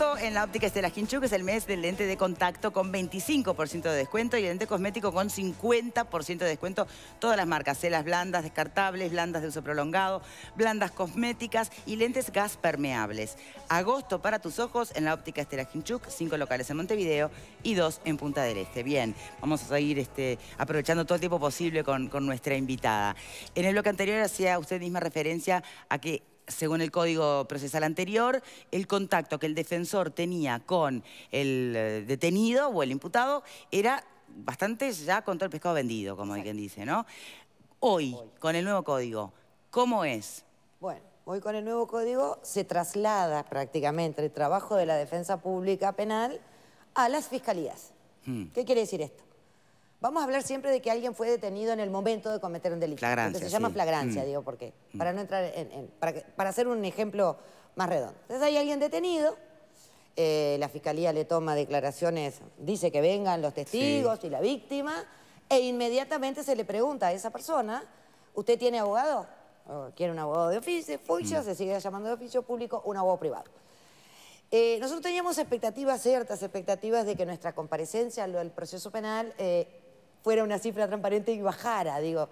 Agosto en la óptica Estela Kinchuk es el mes del lente de contacto con 25% de descuento y el lente cosmético con 50% de descuento. Todas las marcas, celas blandas, descartables, blandas de uso prolongado, blandas cosméticas y lentes gas permeables. Agosto para tus ojos en la óptica Estela Kinchuk, 5 locales en Montevideo y 2 en Punta del Este. Bien, vamos a seguir aprovechando todo el tiempo posible con nuestra invitada. En el bloque anterior hacía usted misma referencia a que según el Código Procesal anterior, el contacto que el defensor tenía con el detenido o el imputado era bastante ya con todo el pescado vendido, como hay quien dice, ¿no? Hoy, con el nuevo código, ¿cómo es? Bueno, hoy con el nuevo código se traslada prácticamente el trabajo de la defensa pública penal a las fiscalías. ¿Qué quiere decir esto? Vamos a hablar siempre de que alguien fue detenido en el momento de cometer un delito. Flagrancia, se llama flagrancia, digo, porque para no entrar para hacer un ejemplo más redondo. Entonces hay alguien detenido, la fiscalía le toma declaraciones, dice que vengan los testigos y la víctima, e inmediatamente se le pregunta a esa persona, ¿usted tiene abogado? ¿O quiere un abogado de oficio? Se sigue llamando de oficio público, un abogado privado. Nosotros teníamos expectativas, ciertas expectativas de que nuestra comparecencia al proceso penal fuera una cifra transparente y bajara, digo.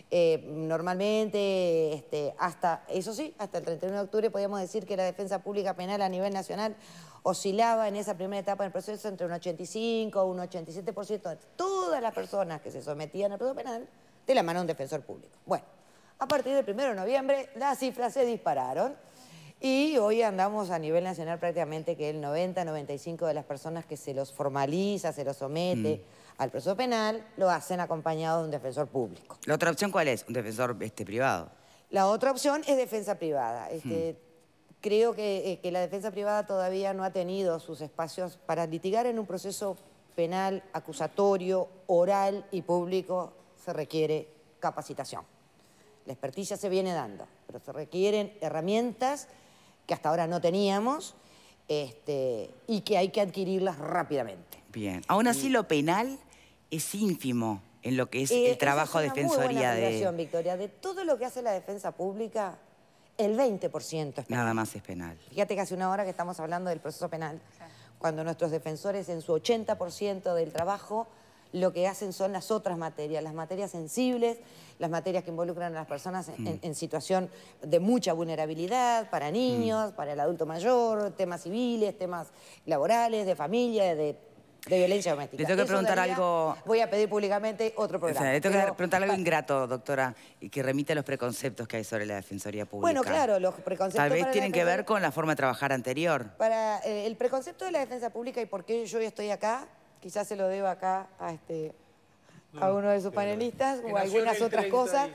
Normalmente, eso sí, hasta el 31 de octubre podíamos decir que la defensa pública penal a nivel nacional oscilaba en esa primera etapa del proceso entre un 85 o un 87% de todas las personas que se sometían al proceso penal de la mano de un defensor público. Bueno, a partir del 1 de noviembre las cifras se dispararon y hoy andamos a nivel nacional prácticamente que el 90-95% de las personas que se los formaliza, se los somete al proceso penal, lo hacen acompañado de un defensor público. ¿La otra opción cuál es? ¿Un defensor privado? La otra opción es defensa privada. Creo que la defensa privada todavía no ha tenido sus espacios para litigar en un proceso penal, acusatorio, oral y público. Se requiere capacitación. La experticia se viene dando, pero se requieren herramientas que hasta ahora no teníamos y que hay que adquirirlas rápidamente. Bien. Aún así, lo penal es ínfimo en lo que es el trabajo de defensoría. Muy buena observación, Victoria. De todo lo que hace la defensa pública, el 20% es penal. Nada más es penal. Fíjate que hace una hora que estamos hablando del proceso penal, cuando nuestros defensores en su 80% del trabajo lo que hacen son las otras materias, las materias sensibles, las materias que involucran a las personas en situación de mucha vulnerabilidad, para niños, para el adulto mayor, temas civiles, temas laborales, de familia, de violencia doméstica. Le tengo que preguntar algo... Voy a pedir públicamente otro programa. Le tengo que preguntar algo ingrato, doctora, y que remite a los preconceptos que hay sobre la Defensoría Pública. Bueno, claro, los preconceptos... Tal vez tienen que ver con la forma de trabajar anterior. Para el preconcepto de la defensa pública y por qué yo hoy estoy acá, quizás se lo debo acá a uno de sus panelistas o algunas otras cosas.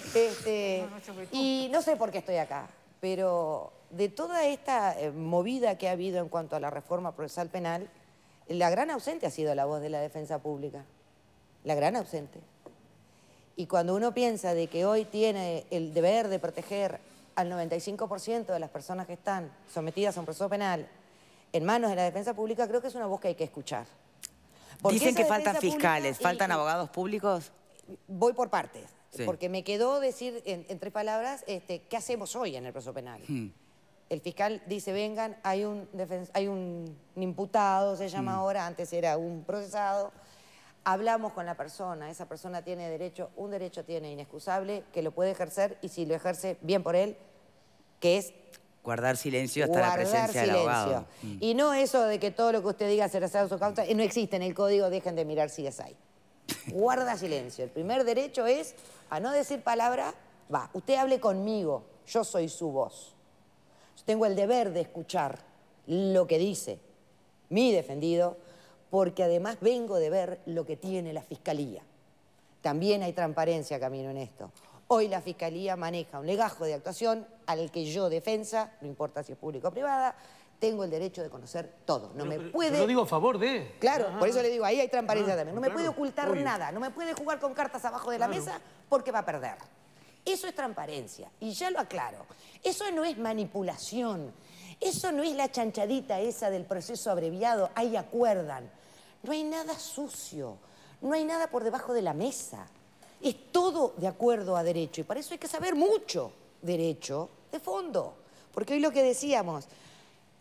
Y no sé por qué estoy acá, pero de toda esta movida que ha habido en cuanto a la reforma procesal penal, la gran ausente ha sido la voz de la defensa pública. La gran ausente. Y cuando uno piensa de que hoy tiene el deber de proteger al 95% de las personas que están sometidas a un proceso penal en manos de la defensa pública, creo que es una voz que hay que escuchar. Dicen que faltan fiscales, ¿faltan abogados públicos? Voy por partes, porque me quedó decir en 3 palabras qué hacemos hoy en el proceso penal. El fiscal dice, vengan, hay un imputado, se llama ahora, antes era un procesado. Hablamos con la persona, esa persona tiene derecho, un derecho tiene inexcusable, que lo puede ejercer, y si lo ejerce, bien por él, que es... guardar silencio hasta la presencia del abogado. Y no eso de que todo lo que usted diga será su causa, no existe en el código, dejen de mirar si es ahí. Guarda silencio. El primer derecho es a no decir palabra, usted hable conmigo, yo soy su voz. Yo tengo el deber de escuchar lo que dice mi defendido, porque además vengo de ver lo que tiene la Fiscalía. También hay transparencia, Camino, en esto. Hoy la Fiscalía maneja un legajo de actuación al que yo, defensa, no importa si es público o privada, tengo el derecho de conocer todo. No me puede... Yo lo digo a favor de... Claro, por eso le digo, ahí hay transparencia también. No me puede ocultar nada, no me puede jugar con cartas abajo de la mesa porque va a perder. Eso es transparencia, y ya lo aclaro. Eso no es manipulación, eso no es la chanchadita esa del proceso abreviado, ahí acuerdan. No hay nada sucio, no hay nada por debajo de la mesa. Es todo de acuerdo a derecho, y para eso hay que saber mucho derecho de fondo. Porque hoy lo que decíamos,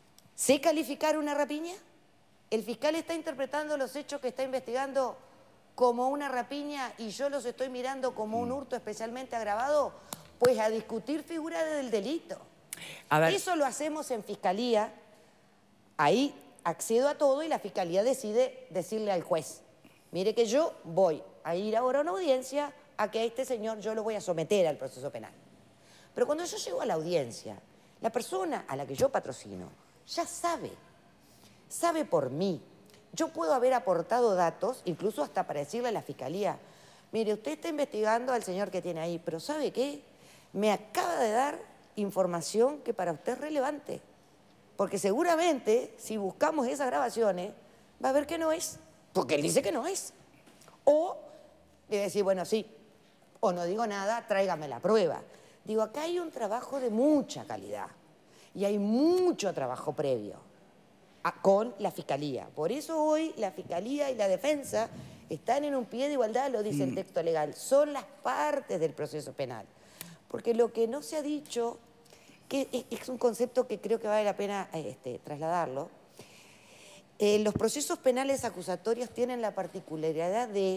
¿Sé calificar una rapiña? ¿El fiscal está interpretando los hechos que está investigando como una rapiña y yo los estoy mirando como un hurto especialmente agravado? Pues a discutir figuras del delito. A ver. Eso lo hacemos en fiscalía. Ahí accedo a todo y la fiscalía decide decirle al juez: mire que yo voy a ir ahora a una audiencia a que a este señor yo lo voy a someter al proceso penal. Pero cuando yo llego a la audiencia, la persona a la que yo patrocino ya sabe por mí. Yo puedo haber aportado datos, incluso hasta para decirle a la fiscalía: mire, usted está investigando al señor que tiene ahí, pero ¿sabe qué? Me acaba de dar información que para usted es relevante. Porque seguramente, si buscamos esas grabaciones, va a ver que no es, porque él dice que no es. O le decir, bueno, sí, o no digo nada, tráigame la prueba. Digo, acá hay un trabajo de mucha calidad y hay mucho trabajo previo con la fiscalía. Por eso hoy la fiscalía y la defensa están en un pie de igualdad, lo dice el texto legal. Son las partes del proceso penal. Porque lo que no se ha dicho, que es un concepto que creo que vale la pena trasladarlo, los procesos penales acusatorios tienen la particularidad de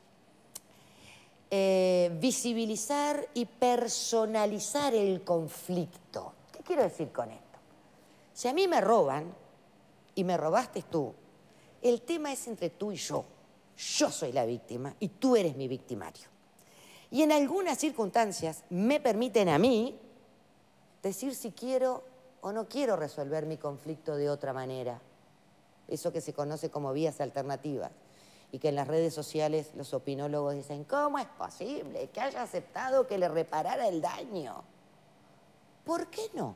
visibilizar y personalizar el conflicto. ¿Qué quiero decir con esto? Si a mí me roban y me robaste tú, el tema es entre tú y yo. Yo soy la víctima y tú eres mi victimario. Y en algunas circunstancias me permiten a mí decir si quiero o no quiero resolver mi conflicto de otra manera. Eso que se conoce como vías alternativas. Y que en las redes sociales los opinólogos dicen, ¿cómo es posible que haya aceptado que le reparara el daño? ¿Por qué no?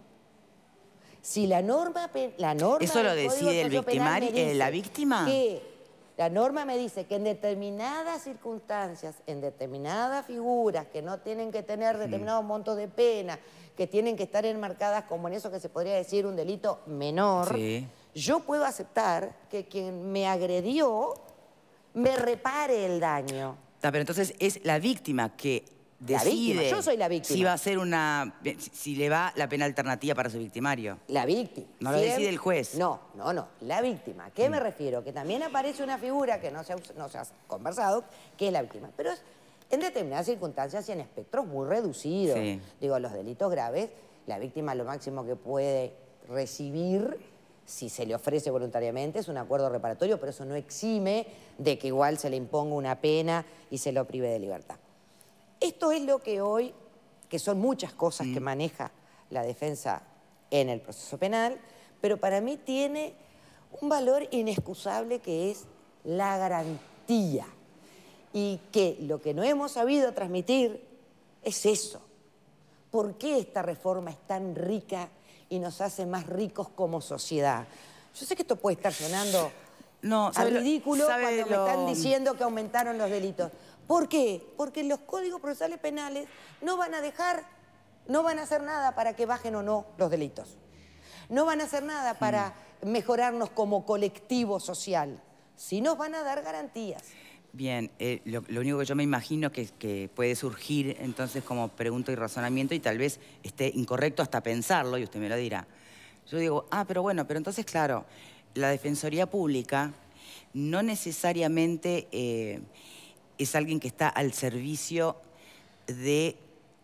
Si la norma ¿eso lo decide el victimario, la víctima? Que la norma me dice que en determinadas circunstancias, en determinadas figuras que no tienen que tener determinados montos de pena, que tienen que estar enmarcadas como en eso que se podría decir un delito menor, yo puedo aceptar que quien me agredió me repare el daño. Pero entonces es la víctima que decide yo soy la víctima. Si va a ser si le va la pena alternativa para su victimario. La víctima. No lo decide el juez. No, la víctima. ¿A qué me refiero? Que también aparece una figura que no se ha conversado, que es la víctima. Pero es en determinadas circunstancias y en espectros muy reducidos. Digo, los delitos graves, la víctima lo máximo que puede recibir, si se le ofrece voluntariamente, es un acuerdo reparatorio, pero eso no exime de que igual se le imponga una pena y se lo prive de libertad. Esto es lo que hoy, que son muchas cosas que maneja la defensa en el proceso penal, pero para mí tiene un valor inexcusable que es la garantía. Y que lo que no hemos sabido transmitir es eso. ¿Por qué esta reforma es tan rica y nos hace más ricos como sociedad? Yo sé que esto puede estar sonando ridículo cuando me están diciendo que aumentaron los delitos. ¿Por qué? Porque los códigos procesales penales no van a hacer nada para que bajen o no los delitos. No van a hacer nada para mejorarnos como colectivo social. Sí nos van a dar garantías. Bien, lo único que yo me imagino que puede surgir entonces como pregunta y razonamiento, y tal vez esté incorrecto hasta pensarlo, y usted me lo dirá. Yo digo, pero bueno, pero entonces, claro, la Defensoría Pública no necesariamente es alguien que está al servicio de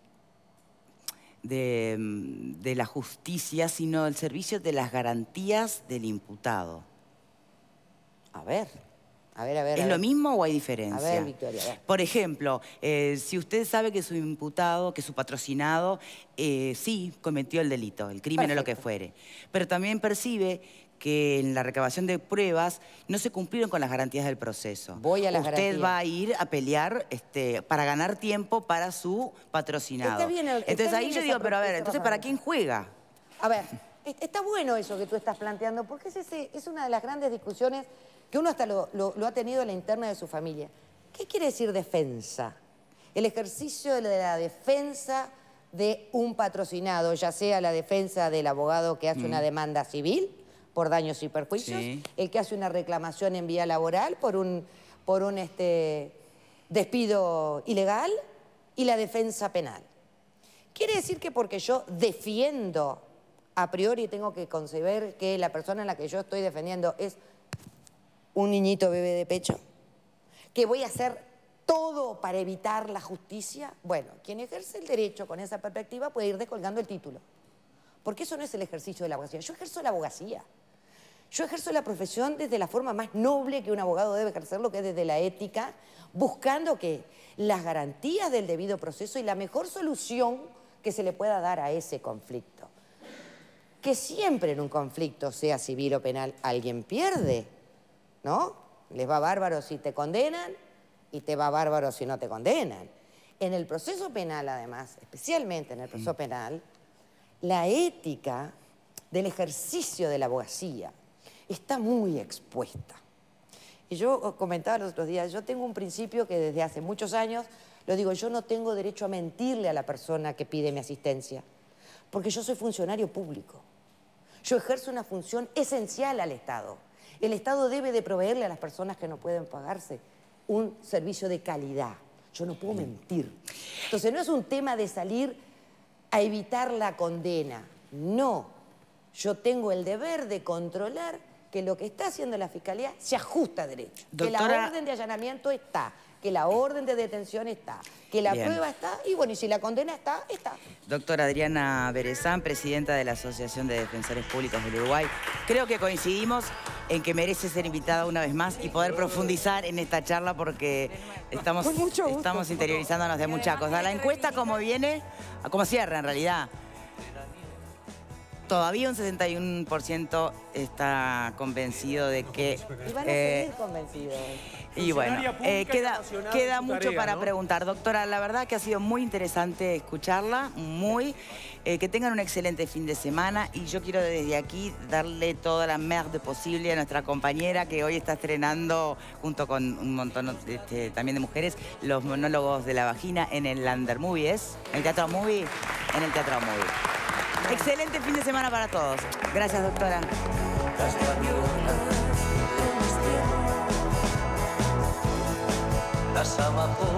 la justicia, sino al servicio de las garantías del imputado. A ver. ¿Es lo mismo o hay diferencia? A ver, Victoria, a ver. Por ejemplo, si usted sabe que su imputado, que su patrocinado, sí cometió el delito, el crimen o lo que fuere, pero también percibe que en la recabación de pruebas no se cumplieron con las garantías del proceso. Usted va a ir a pelear para ganar tiempo para su patrocinado. Entonces ahí yo digo, pero a ver, entonces ¿para quién juega? A ver, está bueno eso que tú estás planteando, porque es una de las grandes discusiones que uno hasta lo ha tenido en la interna de su familia. ¿Qué quiere decir defensa? El ejercicio de la defensa de un patrocinado, ya sea la defensa del abogado que hace una demanda civil por daños y perjuicios, el que hace una reclamación en vía laboral por un despido ilegal, y la defensa penal. Quiere decir que porque yo defiendo a priori tengo que conceber que la persona en la que yo estoy defendiendo es un niñito bebé de pecho, que voy a hacer todo para evitar la justicia. Bueno, quien ejerce el derecho con esa perspectiva puede ir descolgando el título. Porque eso no es el ejercicio de la abogacía. Yo ejerzo la abogacía. Yo ejerzo la profesión desde la forma más noble que un abogado debe ejercerlo, que es desde la ética, buscando que las garantías del debido proceso y la mejor solución que se le pueda dar a ese conflicto. Que siempre en un conflicto, sea civil o penal, alguien pierde, ¿no? Les va bárbaro si te condenan y te va bárbaro si no te condenan. En el proceso penal, además, especialmente en el proceso penal, la ética del ejercicio de la abogacía está muy expuesta. Y yo comentaba los otros días, yo tengo un principio que desde hace muchos años, lo digo, yo no tengo derecho a mentirle a la persona que pide mi asistencia, porque yo soy funcionario público. Yo ejerzo una función esencial al Estado. El Estado debe de proveerle a las personas que no pueden pagarse un servicio de calidad. Yo no puedo mentir. Entonces no es un tema de salir a evitar la condena. No. Yo tengo el deber de controlar que lo que está haciendo la Fiscalía se ajusta a derecho. Doctora, que la orden de allanamiento está, que la orden de detención está, que la prueba está, y bueno, y si la condena está, está. Doctora Adriana Berezán, presidenta de la Asociación de Defensores Públicos del Uruguay. Creo que coincidimos en que merece ser invitada una vez más y poder profundizar en esta charla porque estamos interiorizándonos de muchas cosas. La encuesta, como viene, como cierra en realidad. Todavía un 61% está convencido de que... Y van a seguir convencidos. Y bueno, queda mucho para preguntar. Doctora, la verdad que ha sido muy interesante escucharla, que tengan un excelente fin de semana y yo quiero desde aquí darle toda la merde posible a nuestra compañera que hoy está estrenando, junto con un montón también de mujeres, los monólogos de la vagina en el Under Movie, ¿es? ¿En el Teatro Movie? En el Teatro Movie. Excelente fin de semana para todos. Gracias, doctora. Las amapolas